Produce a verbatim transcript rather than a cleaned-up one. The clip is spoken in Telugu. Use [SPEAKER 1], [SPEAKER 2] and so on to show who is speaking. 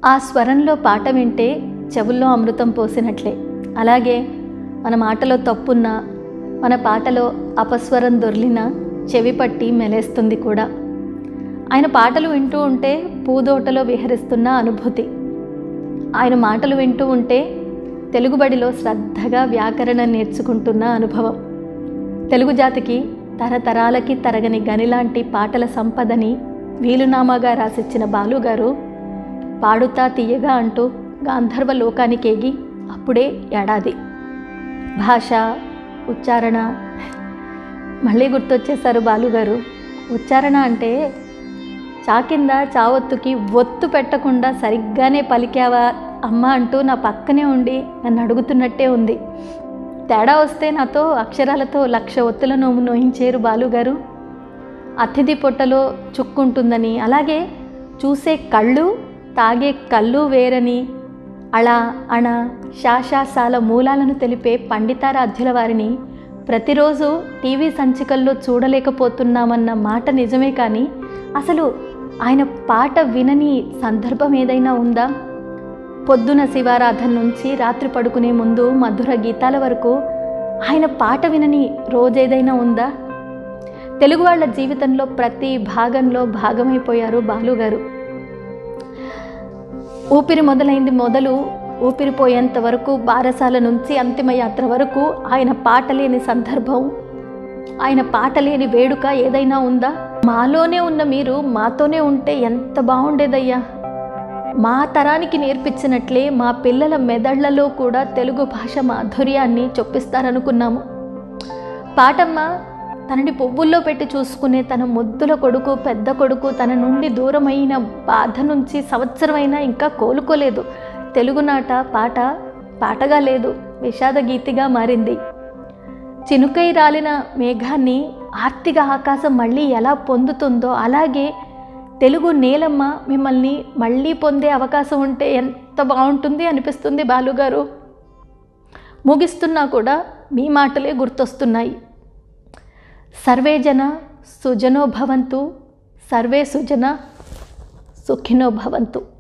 [SPEAKER 1] ఆ స్వరంలో పాట వింటే చెవుల్లో అమృతం పోసినట్లే. అలాగే మన మాటలో తప్పున్నా, మన పాటలో అపస్వరం దొర్లినా చెవి పట్టి మెలేస్తుంది కూడా. ఆయన పాటలు వింటూ ఉంటే పూదోటలో విహరిస్తున్న అనుభూతి. ఆయన మాటలు వింటూ ఉంటే తెలుగుబడిలో శ్రద్ధగా వ్యాకరణం నేర్చుకుంటున్న అనుభవం. తెలుగు జాతికి తరతరాలకి తరగని గనిలాంటి పాటల సంపదని వీలునామాగా రాసిచ్చిన బాలుగారు పాడుతా తీయగా అంటూ గాంధర్వ లోకానికి ఎగి అప్పుడే ఏడాది. భాష, ఉచ్చారణ మళ్ళీ గుర్తొచ్చేశారు బాలుగారు. ఉచ్చారణ అంటే చా కింద చావొత్తుకి ఒత్తు పెట్టకుండా సరిగ్గానే పలికావా అమ్మ అంటూ నా పక్కనే ఉండి నన్ను అడుగుతున్నట్టే ఉంది. తేడా వస్తే నాతో అక్షరాలతో లక్ష ఒత్తులను నోయించేరు బాలుగారు. అతిథి పొట్టలో చుక్కుంటుందని, అలాగే చూసే కళ్ళు తాగే కళ్ళు వేరని, అళ అణ శాశాసాల మూలాలను తెలిపే పండితారాధ్యుల వారిని ప్రతిరోజు టీవీ సంచికల్లో చూడలేకపోతున్నామన్న మాట నిజమే, కానీ అసలు ఆయన పాట వినని సందర్భం ఏదైనా ఉందా? పొద్దున శివారాధన నుంచి రాత్రి పడుకునే ముందు మధుర గీతాల వరకు ఆయన పాట వినని రోజేదైనా ఉందా? తెలుగు వాళ్ళ జీవితంలో ప్రతి భాగంలో భాగమైపోయారు బాలుగారు. ఊపిరి మొదలైంది మొదలు ఊపిరిపోయేంత వరకు, బారసాల నుంచి అంతిమ యాత్ర వరకు ఆయన పాట లేని సందర్భం, ఆయన పాట లేని వేడుక ఏదైనా ఉందా? మాలోనే ఉన్న మీరు మాతోనే ఉంటే ఎంత బాగుండేదయ్యా. మా తరానికి నేర్పించినట్లే మా పిల్లల మెదళ్లలో కూడా తెలుగు భాష మాధుర్యాన్ని చొప్పిస్తారనుకున్నాము. పాటమ్మ తనని పువ్వుల్లో పెట్టి చూసుకునే తన ముద్దుల కొడుకు, పెద్ద కొడుకు తన నుండి దూరమైన బాధ నుంచి సంవత్సరమైనా ఇంకా కోలుకోలేదు. తెలుగునాట పాట పాటగా లేదు, విషాద గీతిగా మారింది. చినుకై రాలిన మేఘాన్ని ఆర్తిగా ఆకాశం మళ్ళీ ఎలా పొందుతుందో, అలాగే తెలుగు నేలమ్మ మిమ్మల్ని మళ్ళీ పొందే అవకాశం ఉంటే ఎంత బాగుంటుంది అనిపిస్తుంది బాలుగారు. ముగిస్తున్నా కూడా మీ మాటలే గుర్తొస్తున్నాయి. సర్వే జన సుజనో భవంతు, సర్వే సుజన సుఖినో భవంతు.